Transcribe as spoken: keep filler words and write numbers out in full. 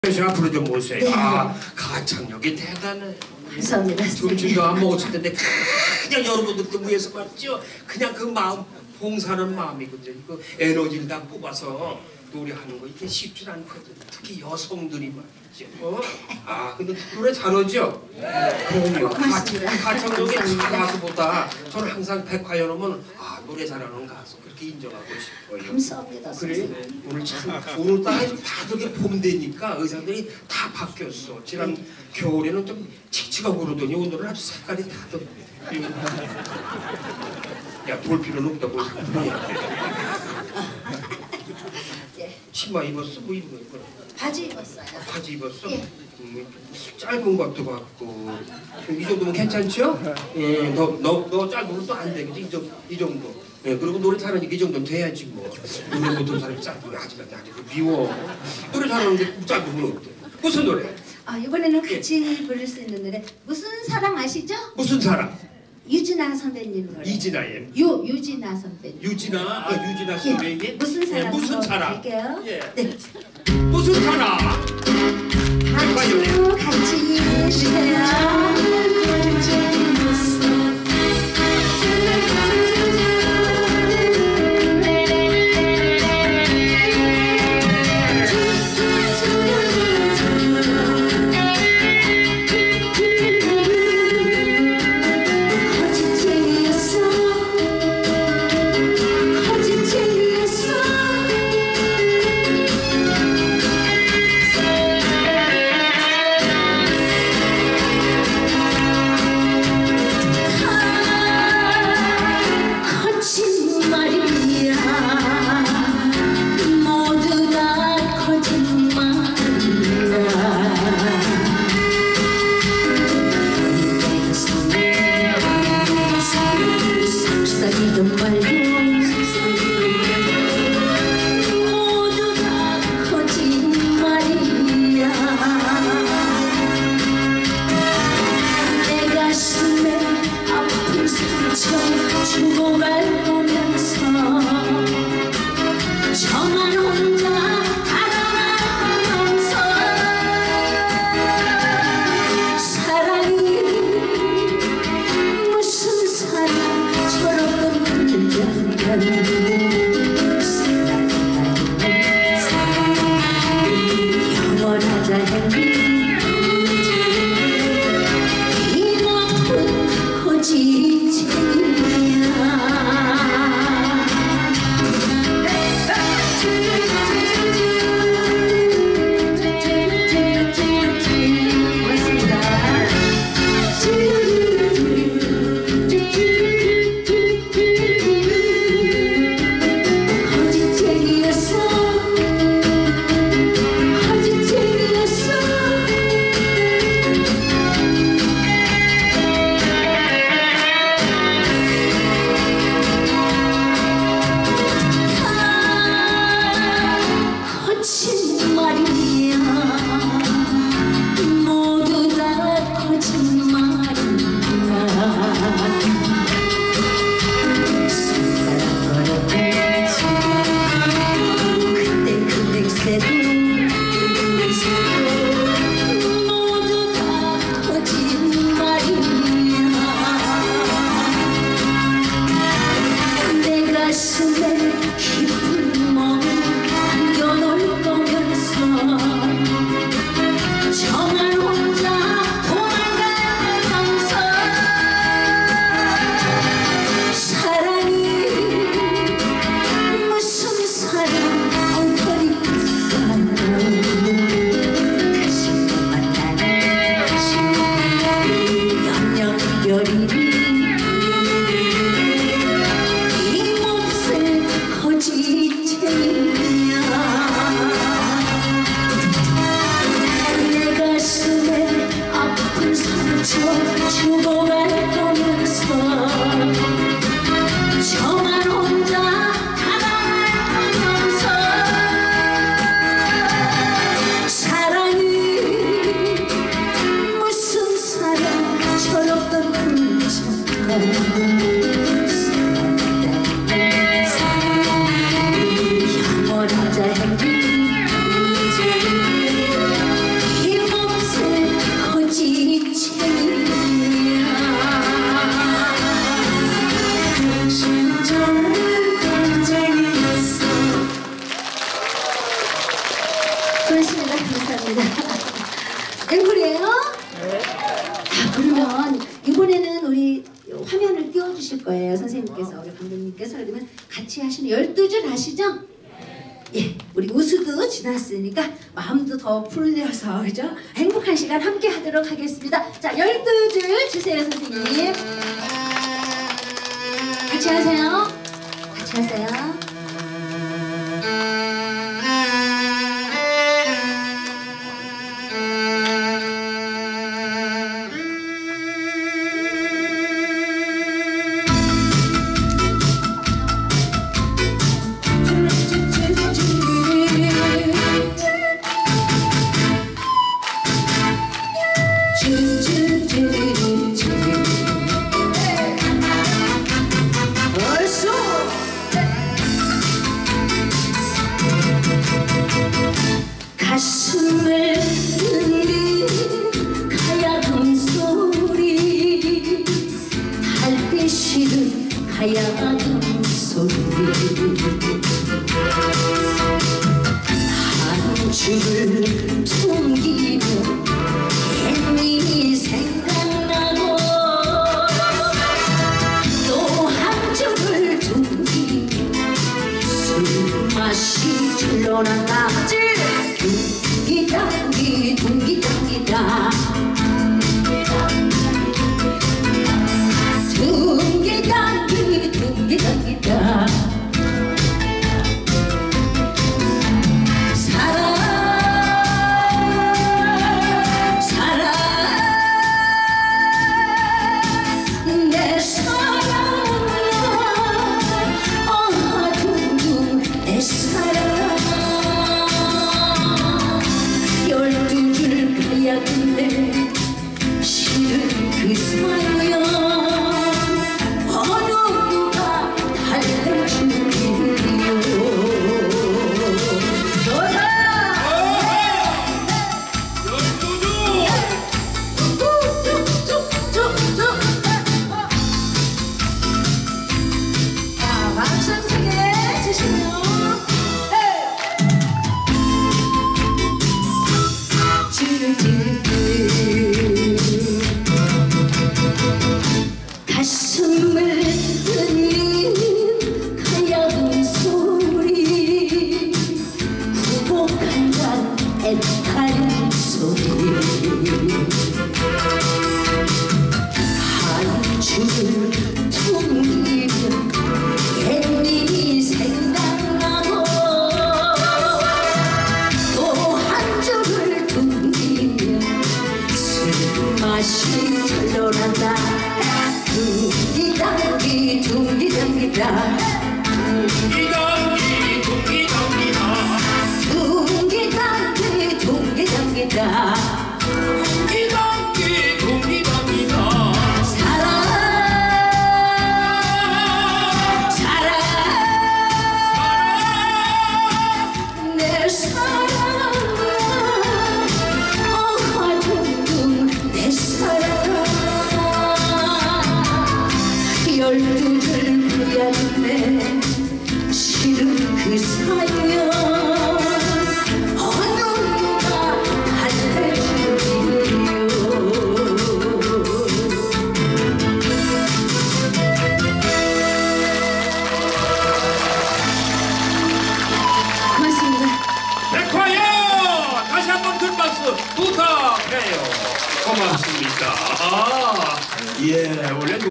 앞으로 좀 오세요. 네. 아, 가창력이 대단해. 감사합니다. 점심도 안 먹었을 텐데 그냥 여러분들 위해서 말이죠. 그냥 그 마음, 봉사하는 마음이거든요. 그 에너지를 다 뽑아서 노래하는 거 이게 쉽지 않거든. 특히 여성들이 말이죠. 어? 아, 근데 노래 잘하죠? 네. 그럼요. 가창력이 다 가수보다 저는 항상 백화연 오면 아, 노래 잘하는 가수 그렇게 인정하고 싶어요. 감사합니다. 그래? 오늘 참 오늘따라 다들 이렇게 봄 되니까 의상들이 다 바뀌었어. 지난 겨울에는 좀 칙칙하고 그러더니 오늘은 아주 색깔이 다들 야, 볼 필요는 없다고. 예. 치마 입었어? 뭐 입은 거? 바지 입었어요. 아, 바지 입었어? 예. 음, 짧은 것도 같고 이 정도면 괜찮죠? 예, 너, 너, 너 짧으면 또 안 돼. 그치? 이, 정도, 이 정도. 예, 그리고 노래 잘하니까 이 정도는 돼야지 뭐. 노래 못하는 사람이 짧으면 하지만 아주 미워. 노래 잘하는데 짧으면 어때? 무슨 노래? 아, 이번에는 같이 예. 부를 수 있는 노래 무슨 사랑 아시죠? 무슨 사랑? 유진아 선배님 노래. 이진아의 유 유진아 선배님. 유진아, 아, 유진아 선배님. 예. 무슨 사랑? 예, 무슨 사랑? 할게요. 예. 네. 무슨 사랑? 박수 같이 해주세요. 감사합니다. 앵콜이에요? 네. 자, 그러면 이번에는 우리 화면을 띄워주실 거예요. 선생님께서, 우리 감독님께서. 그러면 같이 하시는 열두 줄 아시죠? 예, 우리 우수도 지났으니까 마음도 더 풀려서, 그죠? 행복한 시간 함께 하도록 하겠습니다. 자, 열두 줄 주세요, 선생님. 같이 하세요. 같이 하세요. 가슴을 흔든 가야금 소리, 달빛 시른 가야금 소리, 한 줄을 퉁기며 옛님이 생각나고, 또 한 줄을 퉁기며 술맛이 줄러난다. 둥기장기 둥기장기다, 둥기장기 둥기장기다. 사랑 사랑 내 사랑아, 어 둥둥 내 사랑. 열두 줄 가야금에 실은 그 사연, 어느 누가 달래주리요. 너다 열두 줄 쭉쭉쭉쭉쭉. 자, 박수 크게 주시면 가슴을 흔든 가야금 소리, 구복한 잔 애타는 소리, 한 줄을 퉁기면 옛님이 생각나고, 또 한 줄을 퉁기면 술맛이 절로난다. 둥기장기 둥기장기다, 둥기장기 둥기장기다, 둥기장기 둥기장기다. 둥기장기 둥기장기다. 사랑 사랑 내 사랑아, 어 둥둥 내 사랑. 열두 줄 가야금에 실은 그 사연, 어느 누가 달래주리요. 고맙습니다. 백화요! 다시 한번 큰 박수 부탁해요. 고맙습니다. 아, 예, 원래